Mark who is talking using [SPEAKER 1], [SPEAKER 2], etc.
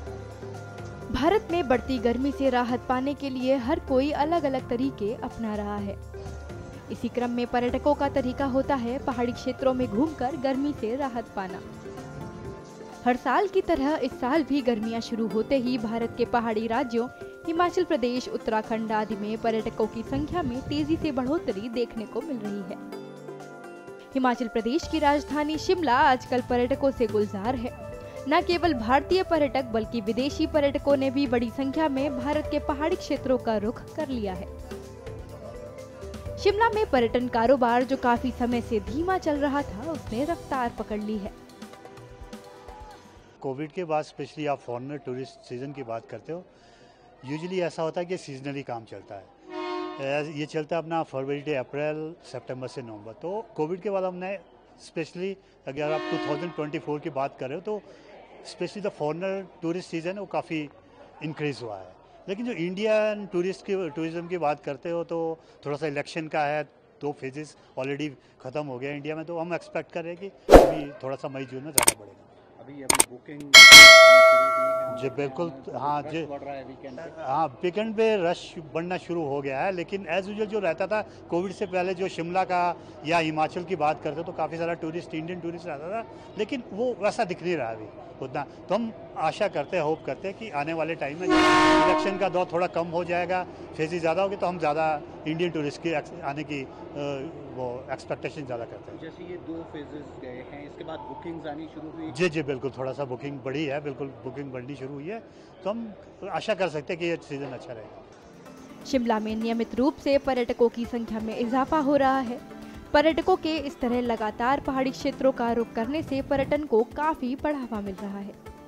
[SPEAKER 1] भारत में बढ़ती गर्मी से राहत पाने के लिए हर कोई अलग अलग तरीके अपना रहा है। इसी क्रम में पर्यटकों का तरीका होता है पहाड़ी क्षेत्रों में घूमकर गर्मी से राहत पाना। हर साल की तरह इस साल भी गर्मियां शुरू होते ही भारत के पहाड़ी राज्यों हिमाचल प्रदेश, उत्तराखंड आदि में पर्यटकों की संख्या में तेजी से बढ़ोतरी देखने को मिल रही है। हिमाचल प्रदेश की राजधानी शिमला आजकल पर्यटकों से गुलजार है। न केवल भारतीय पर्यटक बल्कि विदेशी पर्यटकों ने भी बड़ी संख्या में भारत के पहाड़ी क्षेत्रों का रुख कर लिया है। शिमला में पर्यटन कारोबार जो काफी समय से धीमा चल रहा था, उसने रफ्तार पकड़ ली है।
[SPEAKER 2] कोविड के बाद स्पेशली आप फॉरेनर टूरिस्ट सीज़न की बात करते हो, यूजुअली ऐसा होता है कि सीजनली काम चलता है। ये चलता है अपना फरवरी से अप्रैल, सितंबर से नवंबर। तो कोविड के बाद हमने स्पेशली, अगर आप 2024 की बात कर रहे हो, तो specially the foreigner tourist season है वो काफ़ी इंक्रीज़ हुआ है। लेकिन जो इंडियन टूरिज़्म की बात करते हो, तो थोड़ा सा इलेक्शन का है, 2 फेजेस ऑलरेडी ख़त्म हो गया इंडिया में, तो हम एक्सपेक्ट कर रहे हैं कि अभी थोड़ा सा मई जून में ज़्यादा बढ़ेगा।
[SPEAKER 3] अभी बुकिंग
[SPEAKER 2] जी बिल्कुल, हाँ जी, हाँ वीकेंड पे रश बढ़ना शुरू हो गया है। लेकिन एज यूजुअल जो रहता था कोविड से पहले, जो शिमला का या हिमाचल की बात करते तो काफ़ी सारा टूरिस्ट, इंडियन टूरिस्ट रहता था, लेकिन वो वैसा दिख नहीं रहा अभी उतना। तो हम आशा करते हैं, होप करते हैं कि आने वाले टाइम में इलेक्शन का दौर थोड़ा कम हो जाएगा, फेजेस ज़्यादा होगी, तो हम ज़्यादा इंडियन टूरिस्ट की आने की वो एक्सपेक्टेशन ज़्यादा करते हैं।
[SPEAKER 3] जैसे ये 2 फेजेस गए हैं, इसके बाद बुकिंग्स आनी शुरू हुई।
[SPEAKER 2] जी जी बिल्कुल, थोड़ा सा बुकिंग बढ़ी है, बिल्कुल बुकिंग बढ़नी शुरू हुई है, तो हम आशा कर सकते हैं कि ये सीज़न अच्छा रहेगा।
[SPEAKER 1] शिमला में नियमित रूप से पर्यटकों की संख्या में इजाफा हो रहा है। पर्यटकों के इस तरह लगातार पहाड़ी क्षेत्रों का रुख करने से पर्यटन को काफी बढ़ावा मिल रहा है।